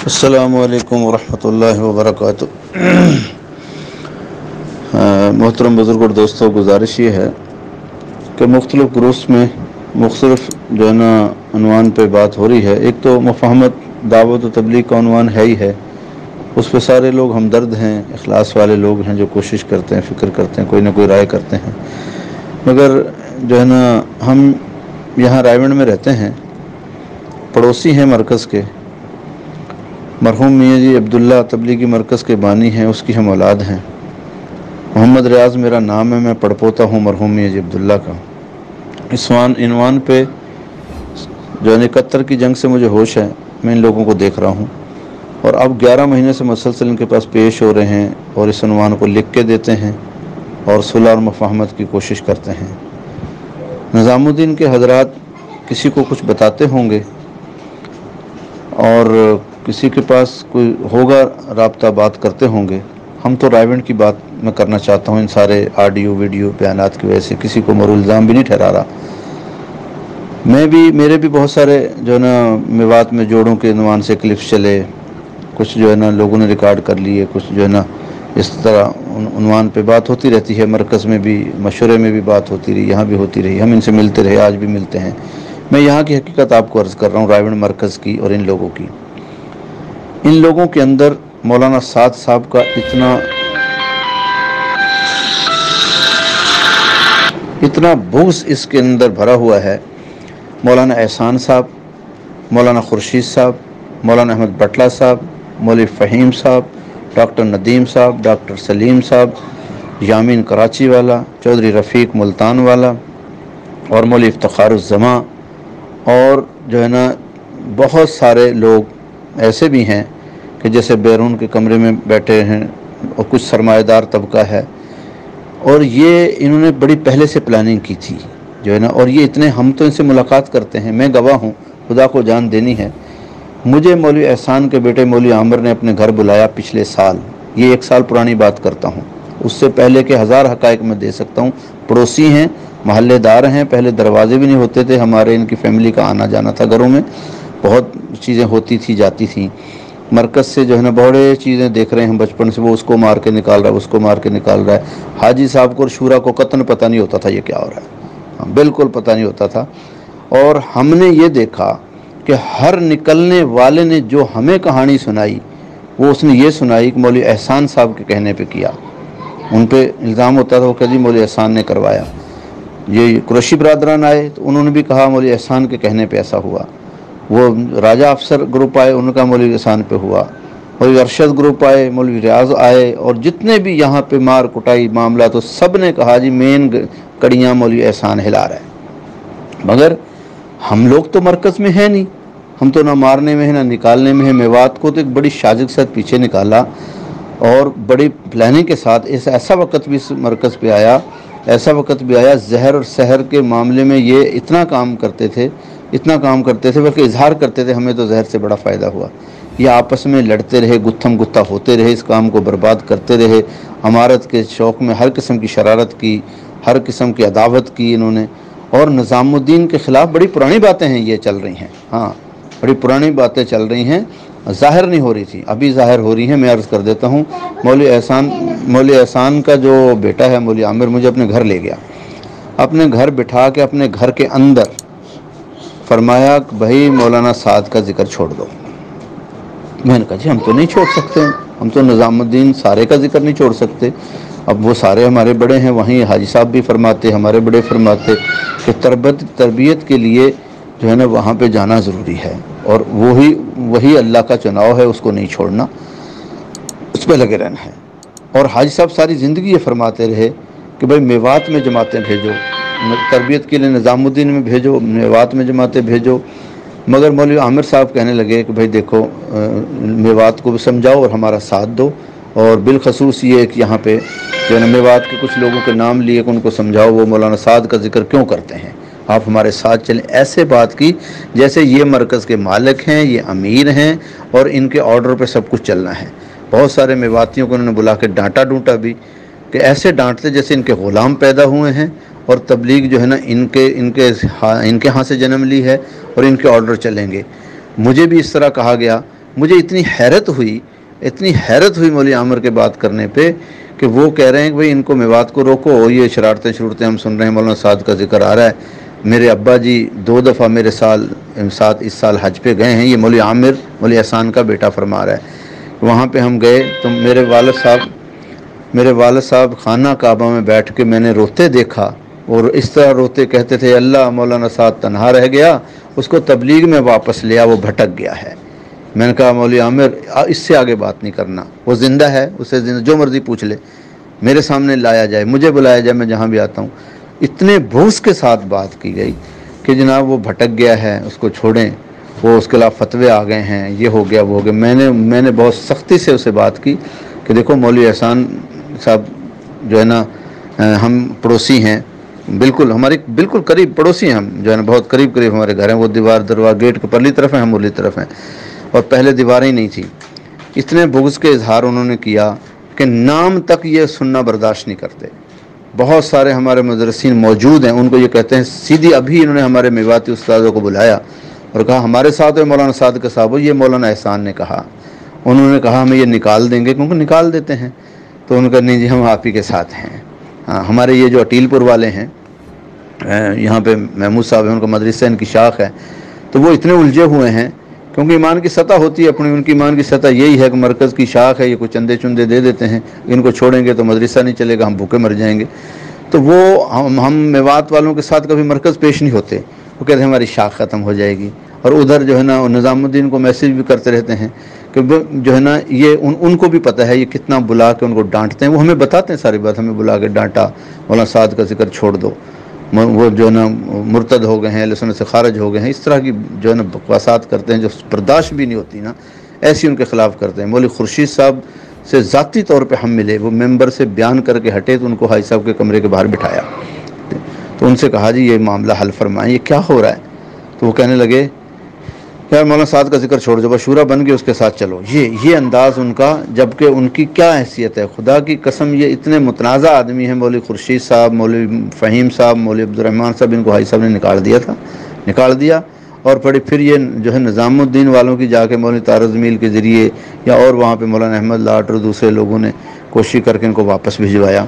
السلام علیکم ورحمۃ اللہ وبرکاتہ۔ محترم بزرگ اور دوستوں، گزارش یہ ہے کہ مختلف گروپس میں مختلف عنوان پہ بات ہو رہی ہے۔ ایک تو مفاہمت دعوت و تبلیغ کا عنوان ہے ہی ہے، اس پہ سارے لوگ ہمدرد ہیں، اخلاص والے لوگ ہیں جو کوشش کرتے ہیں، فکر کرتے ہیں، کوئی نہ کوئی رائے کرتے ہیں۔ مگر ہم یہاں رائے گنج میں رہتے ہیں، پڑوسی ہیں مرکز کے، مرحوم میاں جی عبداللہ تبلیغی مرکز کے بانی ہیں، اس کی ہم اولاد ہیں۔ محمد ریاض میرا نام ہے، میں پڑپوتا ہوں مرحوم میاں جی عبداللہ کا۔ اس عنوان پہ 71 کی جنگ سے مجھے ہوش ہے، میں ان لوگوں کو دیکھ رہا ہوں، اور اب 11 مہینے سے مسلسل ان کے پاس پیش ہو رہے ہیں اور اس عنوان کو لکھ کے دیتے ہیں اور صلح اور مفاہمت کی کوشش کرتے ہیں۔ نظام الدین کے حضرات کسی کو کچھ بتاتے ہوں گے اور کسی کے پاس کوئی ہوگا رابطہ، بات کرتے ہوں گے۔ ہم تو رائے گنج کی بات میں کرنا چاہتا ہوں، ان سارے آڈیو ویڈیو بیانات کی وجہ سے کسی کو مورو الزام بھی نہیں ٹھہرا رہا۔ میرے بھی بہت سارے میوات میں جوڑوں کے عنوان سے کلپس چلے، کچھ لوگوں نے ریکارڈ کر لیے، کچھ اس طرح عنوان پہ بات ہوتی رہتی ہے۔ مرکز میں بھی، مشورے میں بھی بات ہوتی رہی، یہاں بھی ہوتی رہی، ہم ان سے ملتے رہے، آج بھی ملتے ہیں۔ میں یہاں کی حقیقت آپ کو عرض کر رہا ہوں، رائے گنج مرکز کی اور ان لوگوں کی۔ ان لوگوں کے اندر مولانا سعد صاحب کا اتنا بغض اس کے اندر بھرا ہوا ہے۔ مولانا احسان صاحب، مولانا خورشید صاحب، مولانا احمد بٹلہ صاحب، مولوی فہیم صاحب، ڈاکٹر ندیم صاحب، ڈاکٹر سلیم صاحب، یامین کراچی والا، چودھری رفیق ملتان والا، اور مولوی افتخار الزماں، اور بہت سارے لوگ ایسے بھی ہیں کہ جیسے بیرون کے کمرے میں بیٹھے ہیں، اور کچھ سرمایہ دار طبقہ ہے، اور یہ انہوں نے بڑی پہلے سے پلاننگ کی تھی اور یہ اتنے، ہم تو ان سے ملاقات کرتے ہیں، میں گواہ ہوں، خدا کو جان دینی ہے۔ مجھے مولوی احسان کے بیٹے مولوی عامر نے اپنے گھر بلایا پچھلے سال، یہ 1 سال پرانی بات کرتا ہوں، اس سے پہلے کے 1000 حقائق میں دے سکتا ہوں۔ پڑوسی ہیں، محلے دار ہیں، پہلے دروازے بھی نہیں ہوتے تھے ہمارے، ان کی فیملی کا آنا جانا تھا گھروں میں، بہت چیزیں ہوتی تھی جاتی تھیں۔ مرکز سے بڑے چیزیں دیکھ رہے ہیں بچپن سے، وہ اس کو مار کے نکال رہا ہے، اس کو مار کے نکال رہا ہے۔ حاجی صاحب کو اور شورا کو قطعاً پتہ نہیں ہوتا تھا یہ کیا ہو رہا ہے، بالکل پتہ نہیں ہوتا تھا۔ اور ہم نے یہ دیکھا کہ ہر نکلنے والے نے جو ہمیں کہانی سنائی، وہ اس نے یہ سنائی کہ مولوی احسان صاحب کے کہنے پہ کیا۔ ان پہ الزام ہوتا تھا وہ کہ جی مولوی احسان نے کروایا۔ یہ قریشی برادران آئے تو انہوں نے بھی کہا مولوی احسان کے کہنے پہ ایسا ہوا۔ وہ راجہ افسر گروپ آئے، ان کا مولوی احسان پہ ہوا۔ مولوی ارشد گروپ آئے، مولوی ریاض آئے، اور جتنے بھی یہاں پہ مار کٹائی معاملہ، تو سب نے کہا جی مین کڑیاں مولوی احسان ہلا رہا ہے۔ مگر ہم لوگ تو مرکز میں ہیں نہیں، ہم تو نہ مارنے میں ہیں نہ نکالنے میں ہیں۔ میوات کو تو ایک بڑی سازش کے ساتھ پیچھے نکالا، اور بڑی پلاننگ کے ساتھ۔ ایسا وقت بھی اس مرکز پہ آیا، ایسا وقت بھی آیا، زہر اور سحر کے معاملے میں یہ اتنا کام کرتے تھے، بلکہ اظہار کرتے تھے ہمیں تو زہر سے بڑا فائدہ ہوا۔ یہ آپس میں لڑتے رہے، گتھم گتھا ہوتے رہے، اس کام کو برباد کرتے رہے۔ عمارت کے شوق میں ہر قسم کی شرارت کی، ہر قسم کی عداوت کی انہوں نے، اور نظام الدین کے خلاف بڑی پرانی باتیں ہیں یہ چل رہی ہیں، ہاں بڑی پرانی باتیں چل رہی ہیں، ظاہر نہیں ہو رہی تھی، ابھی ظاہر ہو رہی ہیں۔ میں عرض کر دیتا ہوں، مولوی احسان کا جو بیٹا ہے مولوی عامر، مجھے اپنے گھر لے گیا، اپنے گھر بٹھا کے اپنے گھر کے اندر فرمایا کہ بھائی مولانا سعد کا ذکر چھوڑ دو۔ میں نے کہا جی ہم تو نہیں چھوڑ سکتے، ہم تو نظام الدین سارے کا ذکر نہیں چھوڑ سکتے۔ اب وہ سارے ہمارے بڑے ہیں، وہیں حاجی صاحب بھی فرماتے، ہمارے بڑے فرماتے کہ تربیت کے لیے وہاں پہ جانا ضروری ہے، اور وہی اللہ کا چناؤ ہے، اس کو نہیں چھوڑنا، اس پہ لگے رہنا ہے۔ اور حاجی صاحب ساری زندگی یہ فرماتے رہے کہ بھائی میوات میں جماعتیں بھیجو، تربیت کے لیے نظام الدین میں بھیجو، میوات میں جماعتیں بھیجو۔ مگر مولوی عامر صاحب کہنے لگے کہ بھائی دیکھو، میوات کو بھی سمجھاؤ اور ہمارا ساتھ دو، اور بالخصوص یہ کہ یہاں پہ میوات کے کچھ لوگوں کے نام لیے کہ ان کو سمجھاؤ وہ مولانا سعد کا ذکر کیوں کرتے ہیں، آپ ہمارے ساتھ چلیں۔ ایسے بات کی جیسے یہ مرکز کے مالک ہیں، یہ امیر ہیں، اور ان کے آرڈر پہ سب کچھ چلنا ہے۔ بہت سارے میواتیوں کو انہوں نے بلا کے ڈانٹا ڈونٹا بھی، کہ ایسے ڈانٹتے جیسے ان کے غلام پیدا ہوئے ہیں، اور تبلیغ ان کے ہاں سے جنم لی ہے، اور ان کے آرڈر چلیں گے۔ مجھے بھی اس طرح کہا گیا مجھے اتنی حیرت ہوئی مولوی عامر کے بات کرنے پہ کہ وہ کہہ رہے ہیں کہ بھئی ان کو میوات کو روکو، یہ شرارتیں ہم سن رہے ہیں، مولانا سعد کا ذکر آ رہا ہے، میرے ابا جی 2 دفعہ میرے ساتھ اس سال حج پہ گئے ہیں، یہ مولوی عامر مولوی احسان کا بیٹا فرما رہا ہے، وہاں پہ ہم گئے تو میرے والد صاحب خانہ کعبہ میں بیٹھ کے میں نے روتے دیکھا، اور اس طرح روتے کہتے تھے اللہ مولانا سعد تنہا رہ گیا، اس کو تبلیغ میں واپس لیا، وہ بھٹک گیا ہے۔ میں نے کہا مولوی عامر اس سے آگے بات نہیں کرنا، وہ زندہ ہے، اسے جو مرضی پوچھ لے، میرے سامنے لایا جائے، مجھے بلایا جائے، میں جہاں بھی آتا ہوں۔ اتنے بغض کے ساتھ بات کی گئی کہ جناب وہ بھٹک گیا ہے، اس کو چھوڑیں، وہ اس کے خلاف فتوے آ گئے ہیں، یہ ہو گیا وہ ہو گیا۔ میں نے بہت سختی سے اسے بات کی کہ دیکھو مولوی احسان صاحب جو ہے نا، ہم پڑوسی ہیں، بالکل ہماری بالکل قریب پڑوسی ہیں، ہم جو ہے نا بہت قریب ہمارے گھر ہیں، وہ دروازہ گیٹ کے پرلی طرف ہیں، ہم ارلی طرف ہیں، اور پہلے دیواریں ہی نہیں تھی۔ اتنے بغض کے اظہار انہوں نے کیا کہ نام تک یہ سننا برداشت نہیں کرتے۔ بہت سارے ہمارے مدرسین موجود ہیں، ان کو یہ کہتے ہیں، سیدھی ابھی انہوں نے ہمارے میواتی استادوں کو بلایا اور کہا ہمارے ساتھ ہے مولانا سعد کے صاحب، یہ مولانا احسان نے کہا، انہوں نے کہا ہمیں یہ نکال دیں گے، کیونکہ نکال دیتے ہیں، تو ان کا نہیں جی ہم آپ ہی کے ساتھ ہیں۔ ہاں ہمارے یہ جو اٹیل پور والے ہیں، یہاں پہ محمود صاحب ہیں، ان کا مدرسہ ان کی شاخ ہے، تو وہ اتنے الجھے ہوئے ہیں، کیونکہ ایمان کی سطح ہوتی ہے اپنی، ان کی ایمان کی سطح یہی ہے کہ مرکز کی شاخ ہے، یہ کچھ چندے چندے دے دیتے ہیں، ان کو چھوڑیں گے تو مدرسہ نہیں چلے گا، ہم بھوکے مر جائیں گے۔ تو وہ ہم میوات والوں کے ساتھ کبھی مرکز پیش نہیں ہوتے، وہ کہتے ہیں ہماری شاخ ختم ہو جائے گی، اور ادھر جو ہے نا نظام الدین کو میسیج بھی کرتے رہتے ہیں کہ جو ہے نا یہ ان کو بھی پتہ ہے یہ کتنا بلا کے ان کو ڈانٹتے ہیں، وہ ہمیں بتاتے ہیں ساری بات، ہمیں بلا کے ڈانٹا، مولانا سعد کا ذکر چھوڑ دو، وہ جو ہے نا مرتد ہو گئے ہیں، اہل سنت سے خارج ہو گئے ہیں، اس طرح کی جو ہے نا بکواسات کرتے ہیں جو برداشت بھی نہیں ہوتی نا، ایسی ان کے خلاف کرتے ہیں۔ مولوی خورشید صاحب سے ذاتی طور پہ ہم ملے، وہ ممبر سے بیان کر کے ہٹے تو ان کو حاجی صاحب کے کمرے کے باہر بٹھایا، تو ان سے کہا جی یہ معاملہ حل فرمائیں، یہ کیا ہو رہا ہے؟ تو وہ کہنے لگے یار مولانا سعد کا ذکر چھوڑ دو، بس شورا بن کے اس کے ساتھ چلو۔ یہ انداز ان کا، جبکہ ان کی کیا حیثیت ہے، خدا کی قسم یہ اتنے متنازع آدمی ہیں، مولوی خورشید صاحب، مولوی فہیم صاحب، مولوی عبدالرحمن صاحب، ان کو حاجی صاحب نے نکال دیا، اور پھر یہ جو ہے نظام الدین والوں کی جا کے مولانا طارق جمیل کے ذریعے یا اور وہاں پہ مولانا احمد لاٹ اور دوسرے لوگوں نے کوشش کر کے ان کو واپس بھجوایا،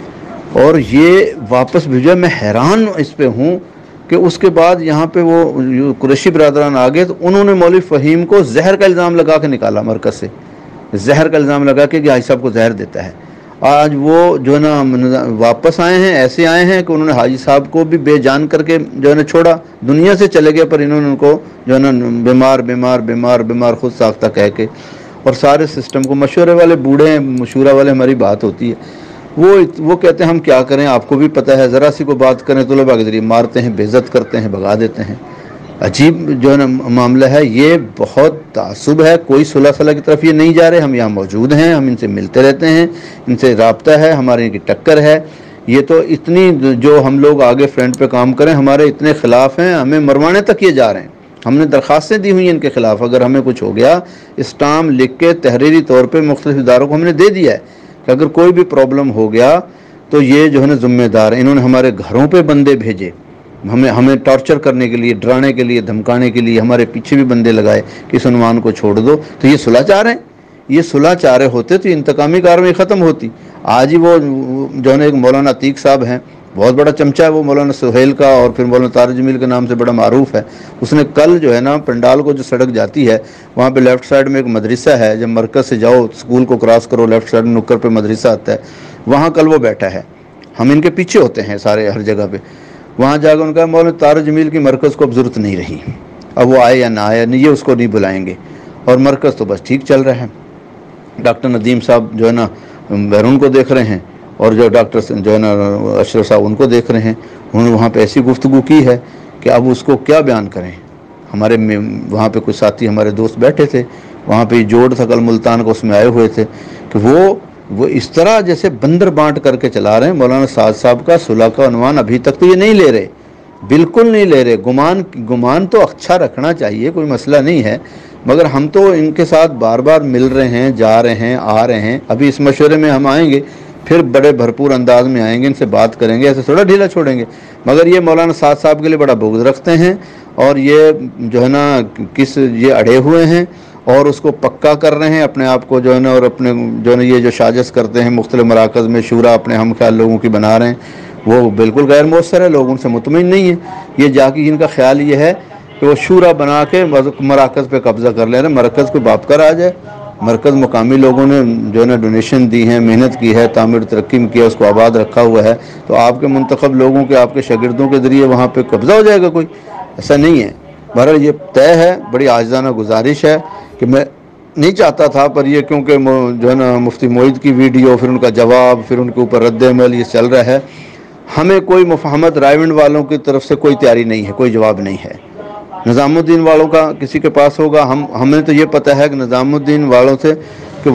اور یہ واپس بھیجا۔ میں حیران اس پہ ہوں کہ اس کے بعد یہاں پہ وہ قریشی برادران آ گئے، تو انہوں نے مولوی فہیم کو زہر کا الزام لگا کے نکالا مرکز سے، زہر کا الزام لگا کے کہ حاجی صاحب کو زہر دیتا ہے۔ آج وہ جو ہے نا واپس آئے ہیں، ایسے آئے ہیں کہ انہوں نے حاجی صاحب کو بھی بے جان کر کے جو ہے نا چھوڑا، دنیا سے چلے گئے، پر انہوں نے ان کو جو ہے نا بیمار بیمار بیمار بیمار خود ساختہ کہہ کے، اور سارے سسٹم کو، مشورے والے بوڑھے ہیں، مشورہ والے ہماری بات ہوتی ہے، وہ کہتے ہیں ہم کیا کریں، آپ کو بھی پتہ ہے، ذرا سی کو بات کریں تو طلباء کے ذریعے مارتے ہیں، بے عزت کرتے ہیں، بھگا دیتے ہیں۔ عجیب جو ہے نا معاملہ ہے، یہ بہت تعصب ہے، کوئی صلح صلاح کی طرف یہ نہیں جا رہے، ہم یہاں موجود ہیں، ہم ان سے ملتے رہتے ہیں، ان سے رابطہ ہے، ہمارے ان کی ٹکر ہے، یہ تو اتنی جو ہم لوگ آگے فرنٹ پہ کام کریں، ہمارے اتنے خلاف ہیں، ہمیں مروانے تک یہ جا رہے ہیں، ہم نے درخواستیں دی ہوئی ہیں ان کے خلاف، اگر ہمیں کچھ ہو گیا اسٹام لکھ کے تحریری طور پہ مختلف اداروں کو ہم نے دے دیا ہے کہ اگر کوئی بھی پرابلم ہو گیا تو یہ جو ہے نا ذمہ دار ہیں۔ انہوں نے ہمارے گھروں پہ بندے بھیجے، ہمیں ٹارچر کرنے کے لیے، ڈرانے کے لیے، دھمکانے کے لیے، ہمارے پیچھے بھی بندے لگائے کہ اس عنوان کو چھوڑ دو، تو یہ صلح چاہ رہے ہیں، یہ صلح چاہ رہے ہوتے تو انتقامی کارروائی ختم ہوتی۔ آج ہی وہ جو ہے نا ایک مولانا عتیق صاحب ہیں، بہت بڑا چمچہ ہے وہ، مولانا سہیل کا اور پھر مولانا طارق جمیل کے نام سے بڑا معروف ہے، اس نے کل جو ہے نا پنڈال کو جو سڑک جاتی ہے وہاں پہ لیفٹ سائڈ میں ایک مدرسہ ہے، جب مرکز سے جاؤ اسکول کو کراس کرو، لیفٹ سائڈ میں نکر پہ مدرسہ آتا ہے، وہاں کل وہ بیٹھا ہے، ہم ان کے پیچھے ہوتے ہیں سارے ہر جگہ پہ، وہاں جا کے ان کا مولانا طارق جمیل کی مرکز کو اب ضرورت نہیں رہی، اب وہ آئے یا نہ آئے، یہ اس کو نہیں بلائیں گے، اور مرکز تو بس ٹھیک چل رہا ہے۔ ڈاکٹر ندیم صاحب جو ہے نا بیرون کو دیکھ رہے ہیں، اور جو ڈاکٹر جو ہے نا اشرف صاحب ان کو دیکھ رہے ہیں، انہوں نے وہاں پہ ایسی گفتگو کی ہے کہ اب اس کو کیا بیان کریں۔ ہمارے وہاں پہ کچھ ساتھی ہمارے دوست بیٹھے تھے، وہاں پہ جوڑ تھا کل ملتان کا، اس میں آئے ہوئے تھے کہ وہ اس طرح جیسے بندر بانٹ کر کے چلا رہے ہیں۔ مولانا سعد صاحب کا صلح کا عنوان ابھی تک تو یہ نہیں لے رہے، بالکل نہیں لے رہے۔ گمان تو اچھا رکھنا چاہیے، کوئی مسئلہ نہیں ہے، مگر ہم تو ان کے ساتھ بار بار مل رہے ہیں، جا رہے ہیں، آ رہے ہیں، ابھی اس مشورے میں ہم آئیں گے، پھر بڑے بھرپور انداز میں آئیں گے، ان سے بات کریں گے، ایسے تھوڑا ڈھیلا چھوڑیں گے۔ مگر یہ مولانا سعد صاحب کے لیے بڑا بغض رکھتے ہیں، اور یہ جو ہے نا یہ اڑے ہوئے ہیں، اور اس کو پکا کر رہے ہیں اپنے آپ کو جو ہے نا، اور اپنے جو ہے نا یہ جو سازش کرتے ہیں مختلف مراکز میں شورا اپنے ہم خیال لوگوں کی بنا رہے ہیں، وہ بالکل غیر مؤثر ہے، لوگ ان سے مطمئن نہیں ہیں۔ یہ جا کے ان کا خیال یہ ہے کہ وہ شورا بنا کے مراکز پہ قبضہ کر لے رہے ہیں، مرکز کو باپ کر آ جائے۔ مرکز مقامی لوگوں نے جو ہے نا ڈونیشن دی ہیں، محنت کی ہے، تعمیر ترقی میں کیا، اس کو آباد رکھا ہوا ہے، تو آپ کے منتخب لوگوں کے، آپ کے شاگردوں کے ذریعے وہاں پہ قبضہ ہو جائے گا؟ کوئی ایسا نہیں ہے۔ بہرحال یہ طے ہے، بڑی عاجزانہ گزارش ہے کہ میں نہیں چاہتا تھا، پر یہ کیونکہ جو ہے نا مفتی معید کی ویڈیو، پھر ان کا جواب، پھر ان کے اوپر رد عمل یہ چل رہا ہے، ہمیں کوئی مفاہمت رائے والوں کی طرف سے کوئی تیاری نہیں ہے، کوئی جواب نہیں ہے۔ نظام الدین والوں کا کسی کے پاس ہوگا، ہمیں تو یہ پتہ ہے کہ نظام الدین والوں سے کہ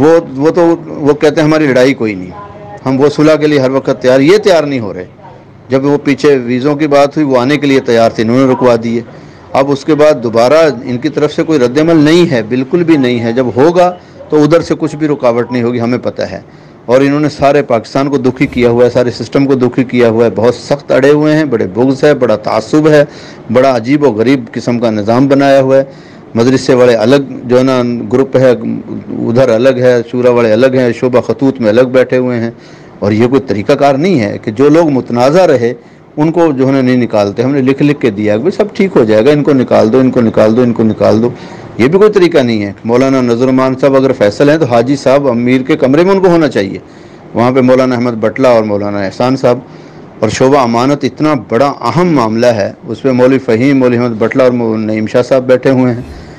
وہ کہتے ہیں ہماری لڑائی کوئی نہیں، ہم وہ صلح کے لیے ہر وقت تیار، یہ تیار نہیں ہو رہے۔ جب وہ پیچھے ویزوں کی بات ہوئی، وہ آنے کے لیے تیار تھے، انہوں نے رکوا دیے۔ اب اس کے بعد دوبارہ ان کی طرف سے کوئی رد عمل نہیں ہے، بالکل بھی نہیں ہے۔ جب ہوگا تو ادھر سے کچھ بھی رکاوٹ نہیں ہوگی، ہمیں پتہ ہے۔ اور انہوں نے سارے پاکستان کو دکھی کیا ہوا ہے، سارے سسٹم کو دکھی کیا ہوا ہے، بہت سخت اڑے ہوئے ہیں، بڑے بغض ہے، بڑا تعصب ہے، بڑا عجیب و غریب قسم کا نظام بنایا ہوا ہے۔ مدرسے والے الگ جو ہے نا گروپ ہے، ادھر الگ ہے، شورا والے الگ ہیں، شعبہ خطوط میں الگ بیٹھے ہوئے ہیں۔ اور یہ کوئی طریقہ کار نہیں ہے کہ جو لوگ متنازع رہے ان کو جو ہے نا نہیں نکالتے۔ ہم نے لکھ کے دیا کہ سب ٹھیک ہو جائے گا، ان کو نکال دو، ان کو نکال دو، ان کو نکال دو۔ یہ بھی کوئی طریقہ نہیں ہے۔ مولانا نذر الرحمان صاحب اگر فیصل ہیں تو حاجی صاحب امیر کے کمرے میں ان کو ہونا چاہیے، وہاں پہ مولانا احمد بٹلہ اور مولانا احسان صاحب۔ اور شعبہ امانت اتنا بڑا اہم معاملہ ہے، اس پہ مولوی فہیم، مولوی احمد بٹلہ اور نعیم شاہ صاحب بیٹھے ہوئے ہیں۔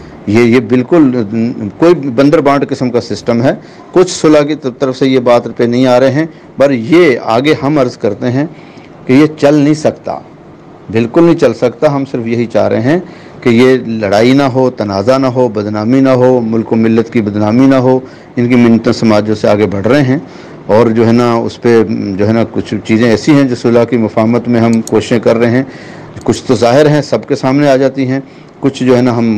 یہ بالکل کوئی بندر بانٹ قسم کا سسٹم ہے۔ کچھ صلح کی طرف سے یہ بات پہ نہیں آ رہے ہیں، پر یہ آگے ہم عرض کرتے ہیں کہ یہ چل نہیں سکتا، بالکل نہیں چل سکتا۔ ہم صرف یہی چاہ رہے ہیں کہ یہ لڑائی نہ ہو، تنازع نہ ہو، بدنامی نہ ہو، ملک و ملت کی بدنامی نہ ہو۔ ان کی منتیں سماجوں سے آگے بڑھ رہے ہیں، اور جو ہے نا اس پہ جو ہے نا کچھ چیزیں ایسی ہیں جو صلح کی مفاہمت میں ہم کوششیں کر رہے ہیں، کچھ تو ظاہر ہیں، سب کے سامنے آ جاتی ہیں، کچھ جو ہے نا ہم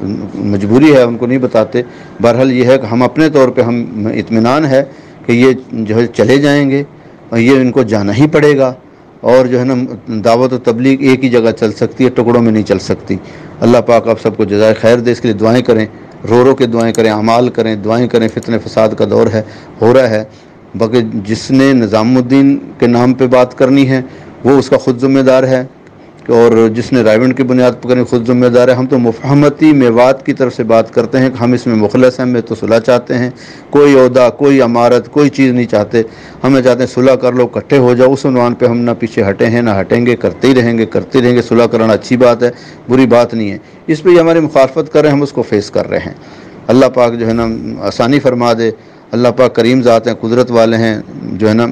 مجبوری ہے ان کو نہیں بتاتے۔ بہرحال یہ ہے کہ ہم اپنے طور پہ ہم اطمینان ہے کہ یہ جو ہے چلے جائیں گے، اور یہ ان کو جانا ہی پڑے گا۔ اور جو ہے نا دعوت و تبلیغ ایک ہی جگہ چل سکتی ہے، ٹکڑوں میں نہیں چل سکتی۔ اللہ پاک آپ سب کو جزائے خیر دے، اس کے لیے دعائیں کریں، رو کے دعائیں کریں، اعمال کریں، دعائیں کریں۔ فتنہ فساد کا دور ہے، ہو رہا ہے، باقی جس نے نظام الدین کے نام پہ بات کرنی ہے وہ اس کا خود ذمہ دار ہے، اور جس نے رائیونڈ کی بنیاد پر کرنی خود ذمہ دار ہے۔ ہم تو مفاہمتی میوات کی طرف سے بات کرتے ہیں کہ ہم اس میں مخلص ہیں، ہمیں تو صلح چاہتے ہیں، کوئی عہدہ، کوئی امارت، کوئی چیز نہیں چاہتے، ہمیں چاہتے ہیں صلح کر لو، اکٹھے ہو جاؤ۔ اس عنوان پہ ہم نہ پیچھے ہٹے ہیں نہ ہٹیں گے، کرتے ہی رہیں گے۔ صلح کرنا اچھی بات ہے، بری بات نہیں ہے۔ اس پہ یہ ہماری مخالفت کر رہے ہیں، ہم اس کو فیس کر رہے ہیں۔ اللہ پاک جو ہے نا آسانی فرما دے۔ اللہ پاک کریم ذات ہیں، قدرت والے ہیں، جو ہے نا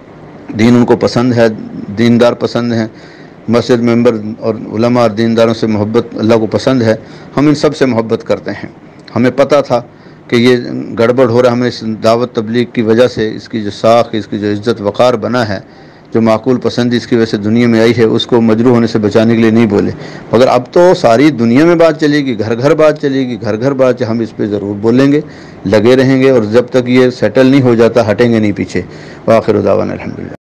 دین ان کو پسند ہے، دیندار پسند ہیں، مسجد ممبر اور علماء اور دینداروں سے محبت اللہ کو پسند ہے۔ ہم ان سب سے محبت کرتے ہیں۔ ہمیں پتہ تھا کہ یہ گڑبڑ ہو رہا ہے، ہمیں اس دعوت تبلیغ کی وجہ سے اس کی جو ساکھ، اس کی جو عزت وقار بنا ہے، جو معقول پسندی اس کی وجہ سے دنیا میں آئی ہے، اس کو مجروح ہونے سے بچانے کے لیے نہیں بولے، مگر اب تو ساری دنیا میں بات چلے گی، گھر گھر بات چلے گی، گھر گھر بات، ہم اس پہ ضرور بولیں گے، لگے رہیں گے، اور جب تک یہ سیٹل نہیں ہو جاتا ہٹیں گے نہیں پیچھے۔ وآخر دعوانا الحمدللہ۔